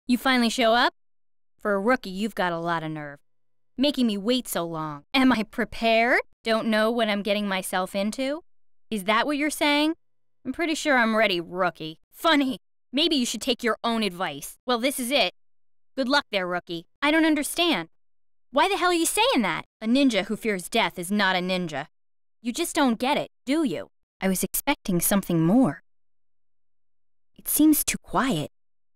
You finally show up? For a rookie, you've got a lot of nerve. Making me wait so long. Am I prepared? Don't know what I'm getting myself into? Is that what you're saying? I'm pretty sure I'm ready, rookie. Funny. Maybe you should take your own advice. Well, this is it. Good luck there, rookie. I don't understand. Why the hell are you saying that? A ninja who fears death is not a ninja. You just don't get it, do you? I was expecting something more. It seems too quiet.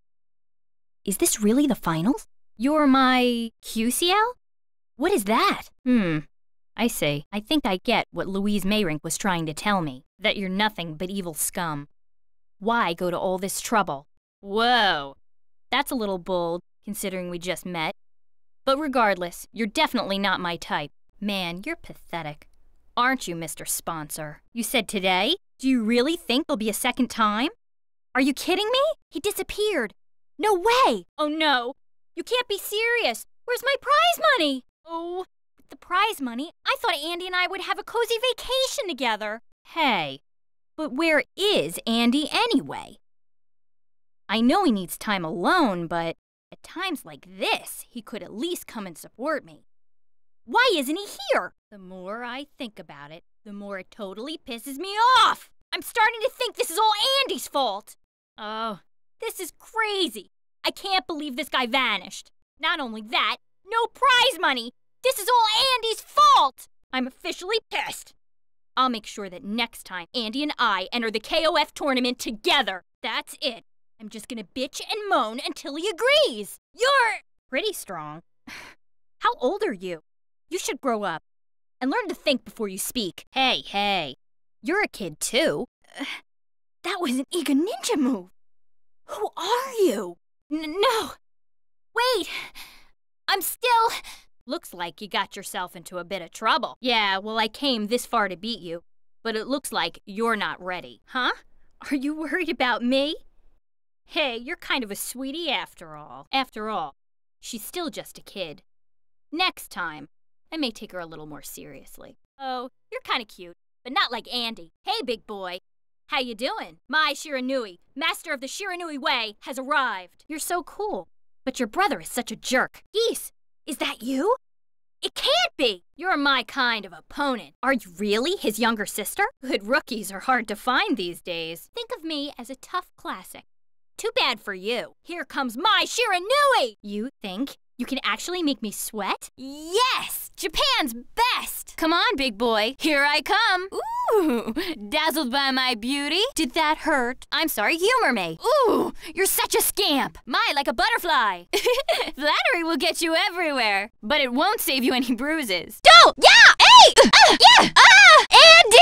Is this really the finals? You're my QCL? What is that? I see. I think I get what Louise Mayrink was trying to tell me. That you're nothing but evil scum. Why go to all this trouble? Whoa. That's a little bold, considering we just met. But regardless, you're definitely not my type. Man, you're pathetic. Aren't you, Mr. Sponsor? You said today? Do you really think there'll be a second time? Are you kidding me? He disappeared. No way! Oh no! You can't be serious! Where's my prize money? Oh, with the prize money, I thought Andy and I would have a cozy vacation together. Hey, but where is Andy anyway? I know he needs time alone, but at times like this, he could at least come and support me. Why isn't he here? The more I think about it, the more it totally pisses me off. I'm starting to think this is all Andy's fault. Oh, this is crazy. I can't believe this guy vanished. Not only that, no prize money. This is all Andy's fault. I'm officially pissed. I'll make sure that next time Andy and I enter the KOF tournament together. That's it. I'm just gonna bitch and moan until he agrees. You're pretty strong. How old are you? You should grow up and learn to think before you speak. Hey, you're a kid too. That was an Iga Ninja move. Who are you? No. Wait. I'm still... Looks like you got yourself into a bit of trouble. Yeah, well, I came this far to beat you, but it looks like you're not ready. Huh? Are you worried about me? Hey, you're kind of a sweetie after all. After all, she's still just a kid. Next time, I may take her a little more seriously. Oh, you're kind of cute, but not like Andy. Hey, big boy. How you doing? Mai Shiranui, master of the Shiranui Way, has arrived. You're so cool, but your brother is such a jerk. Geese, is that you? It can't be! You're my kind of opponent. Are you really his younger sister? Good rookies are hard to find these days. Think of me as a tough classic. Too bad for you. Here comes Mai Shiranui! You think you can actually make me sweat? Yes! Japan's best! Come on, big boy. Here I come. Ooh, dazzled by my beauty? Did that hurt? I'm sorry, humor me. Ooh, you're such a scamp. My, like a butterfly. Flattery will get you everywhere, but it won't save you any bruises. Go! Yeah! Hey! Yeah! Andy!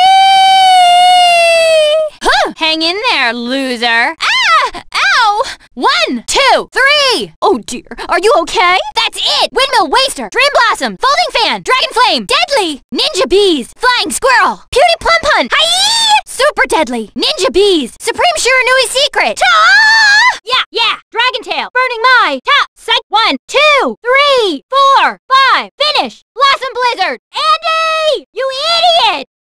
Huh. Hang in there, loser. Ow! 1, 2, 3! Oh dear, are you okay? That's it! Windmill Waster, Dream Blossom, Folding Fan, Dragon Flame, Deadly, Ninja Bees, Flying Squirrel, Beauty Plum Pun, Hi! Super Deadly, Ninja Bees, Supreme Shiranui Secret, Ta! Yeah, Dragon Tail, Burning Mai, Ta! Psych! 1, 2, 3, 4, 5, finish! Blossom Blizzard, Andy!